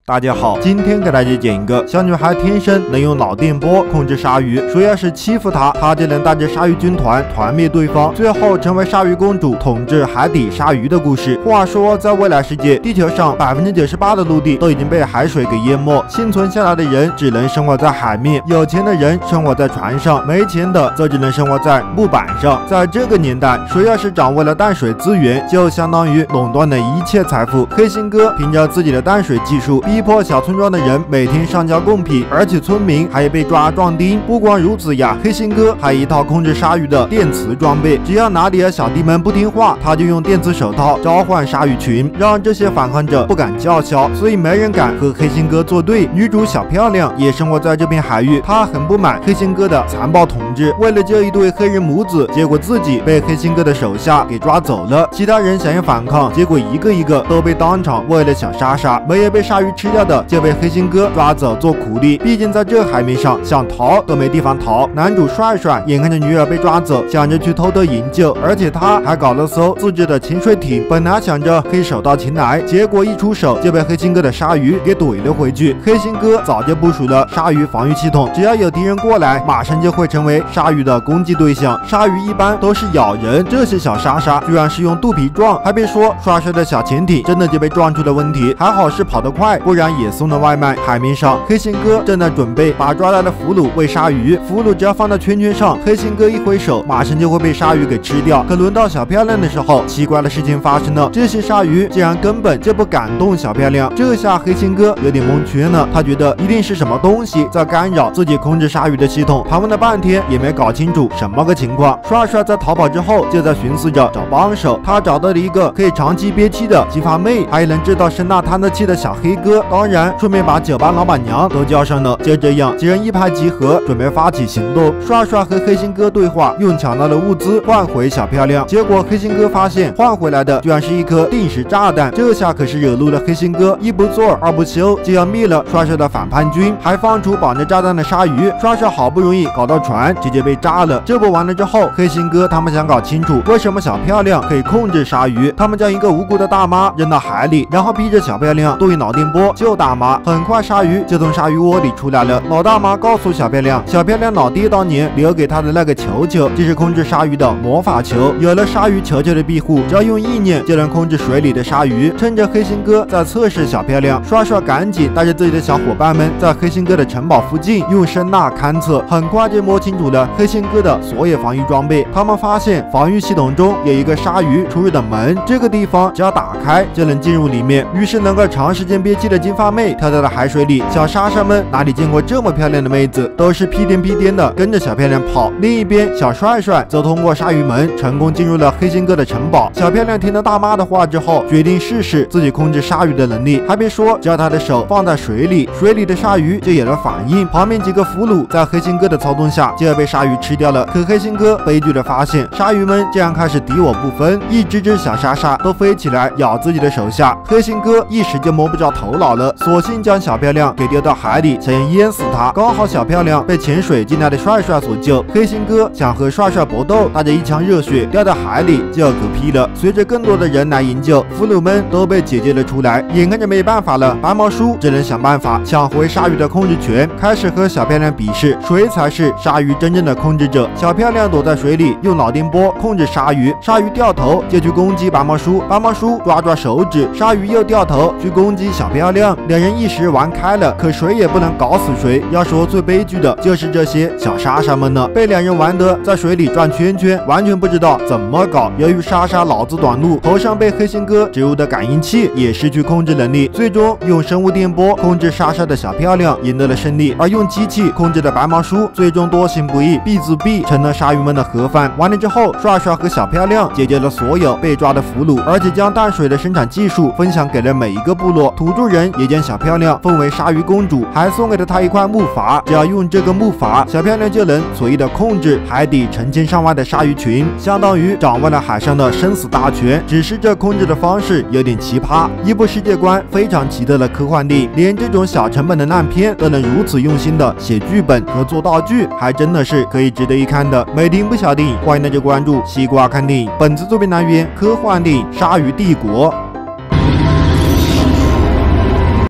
大家好，今天给大家讲一个小女孩天生能用脑电波控制鲨鱼，谁要是欺负她，她就能带着鲨鱼军团团灭对方，最后成为鲨鱼公主，统治海底鲨鱼的故事。话说，在未来世界，地球上98%的陆地都已经被海水给淹没，幸存下来的人只能生活在海面，有钱的人生活在船上，没钱的则只能生活在木板上。在这个年代，谁要是掌握了淡水资源，就相当于垄断了一切财富。黑心哥凭着自己的淡水技术，逼迫小村庄的人每天上交贡品，而且村民还被抓壮丁。不光如此呀，黑心哥还一套控制鲨鱼的电磁装备，只要哪里的小弟们不听话，他就用电磁手套召唤鲨鱼群，让这些反抗者不敢叫嚣，所以没人敢和黑心哥作对。女主小漂亮也生活在这片海域，她很不满黑心哥的残暴统治，为了救一对黑人母子，结果自己被黑心哥的手下给抓走了。其他人想要反抗，结果一个一个都被当场喂了小莎莎，没有被鲨鱼吃掉的就被黑心哥抓走做苦力。毕竟在这海面上想逃都没地方逃。男主帅帅眼看着女儿被抓走，想着去偷偷营救，而且他还搞了艘自制的潜水艇，本来想着可以手到擒来，结果一出手就被黑心哥的鲨鱼给怼了回去。黑心哥早就部署了鲨鱼防御系统，只要有敌人过来，马上就会成为鲨鱼的攻击对象。鲨鱼一般都是咬人，这些小莎莎居然是用肚皮撞，还别说，帅帅的小潜艇真的就被撞出了问题，还好是跑得快，不然也送了外卖。海面上，黑心哥正在准备把抓来的俘虏喂鲨鱼，俘虏只要放到圈圈上，黑心哥一挥手，马上就会被鲨鱼给吃掉。可轮到小漂亮的时候，奇怪的事情发生了，这些鲨鱼竟然根本就不敢动小漂亮。这下黑心哥有点蒙圈了，他觉得一定是什么东西在干扰自己控制鲨鱼的系统，他问了半天也没搞清楚什么个情况。帅帅在逃跑之后，就在寻思着找帮手，他找到了一个可以长期憋气的金发妹，还有能制造声呐探测器的小黑哥，当然顺便把酒吧老板娘都叫上了。就这样，几人一拍即合，准备发起行动。帅帅和黑心哥对话，用抢到的物资换回小漂亮，结果黑心哥发现换回来的居然是一颗定时炸弹，这下可是惹怒了黑心哥，一不做二不休，就要灭了帅帅的反叛军，还放出绑着炸弹的鲨鱼。帅帅好不容易搞到船，直接被炸了。这不完了之后，黑心哥他们想搞清楚为什么小漂亮可以控制鲨鱼，他们将一个无辜的大妈扔到海里，然后逼着小漂亮对脑电波救大妈。很快鲨鱼就从鲨鱼窝里出来了。老大妈告诉小漂亮，小漂亮老爹当年留给她的那个球球，这是控制鲨鱼的魔法球，有了鲨鱼球球的庇护，只要用意念就能控制水里的鲨鱼。趁着黑心哥在测试小漂亮，帅帅赶紧带着自己的小伙伴们在黑心哥的城堡附近用声呐勘测，很快就摸清楚了黑心哥的所有防御装备。他们发现防御系统中有一个鲨鱼出入的门，这个地方只要打开就能进入里面。于是能够长时间憋气的金发妹跳到了海水里，小莎莎们哪里见过这么漂亮的妹子，都是屁颠屁颠的跟着小漂亮跑。另一边，小帅帅则通过鲨鱼门成功进入了黑心哥的城堡。小漂亮听了大妈的话之后，决定试试自己控制鲨鱼的能力。还别说，只要他的手放在水里，水里的鲨鱼就有了反应。旁边几个俘虏在黑心哥的操纵下就要被鲨鱼吃掉了。可黑心哥悲剧的发现，鲨鱼们竟然开始敌我不分，一只只小莎莎都飞起来咬自己的手下。黑心哥一时就摸不着头脑了，索性将小漂亮给丢到海里，想要淹死她。刚好小漂亮被潜水进来的帅帅所救，黑心哥想和帅帅搏斗，带着一腔热血掉到海里就要嗝屁了。随着更多的人来营救，俘虏们都被解救了出来。眼看着没办法了，白毛叔只能想办法抢回鲨鱼的控制权，开始和小漂亮比试谁才是鲨鱼真正的控制者。小漂亮躲在水里用脑电波控制鲨鱼，鲨鱼掉头就去攻击白毛叔，白毛叔抓手指，鲨鱼又掉头去攻击小漂亮。两人一时玩开了，可谁也不能搞死谁。要说最悲剧的就是这些小莎莎们了，被两人玩得在水里转圈圈，完全不知道怎么搞。由于莎莎脑子短路，头上被黑心哥植入的感应器也失去控制能力，最终用生物电波控制莎莎的小漂亮赢得了胜利，而用机器控制的白毛叔最终多行不义，篦子毙，成了鲨鱼们的盒饭。完了之后，帅帅和小漂亮解决了所有被抓的俘虏，而且将淡水的生产技术分享给了每一个部落。土著人也将小漂亮封为鲨鱼公主，还送给了她一块木筏，只要用这个木筏，小漂亮就能随意的控制海底成千上万的鲨鱼群，相当于掌握了海上的生死大权。只是这控制的方式有点奇葩，一部世界观非常奇特的科幻电影，连这种小成本的烂片都能如此用心的写剧本和做道具，还真的是可以值得一看的。每听不小电影，欢迎大家关注西瓜看电影。本次作品来源科幻电影《鲨鱼帝国》。